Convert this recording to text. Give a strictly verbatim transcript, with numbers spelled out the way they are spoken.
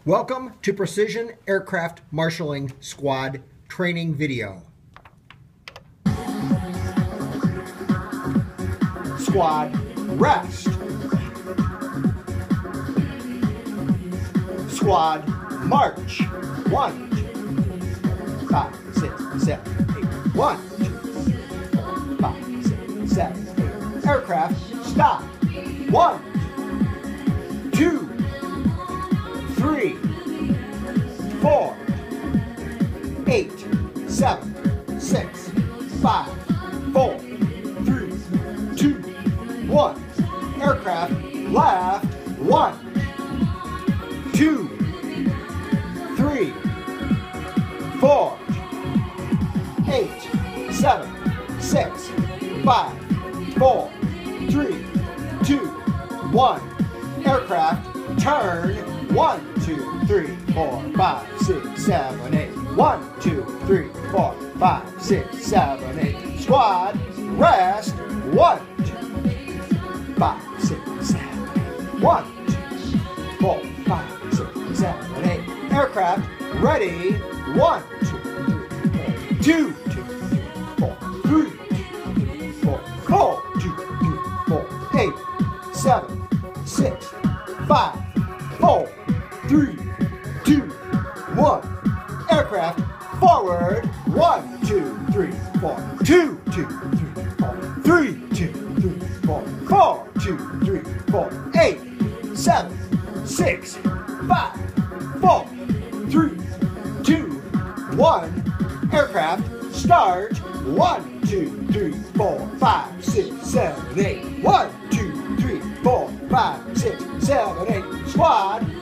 Welcome to Precision Aircraft Marshalling Squad training video. Squad rest. Squad march. One, two, five, six, seven, eight. One, two, four, five, six, seven, eight. Aircraft stop. One, two, three, four, eight, seven, six, five, four, three, two, one. Aircraft left. One, two, three, four, eight, seven, six, five, four, three, two, one. Aircraft turn. One, two, three, four, five, six, seven, eight. One, two, three, four, five, six, seven, eight. Squad rest. One, two, five, six, seven, eight. One, two, four, five, six, seven, eight. Aircraft ready. One, two, three, four. Two, two, three, four. Three, two, four. Four, two, three, four. Eight, seven, six, five, four, three, two, one. Aircraft forward. One, two, three, four. Two, two, three, four. Three, two, three, four. Four, two, three, four. Eight, seven, six, five, four, three, two, one. Aircraft start. One, two, three, four, five, six, seven, eight. One, two, three, four, five, six, seven, eight. Squad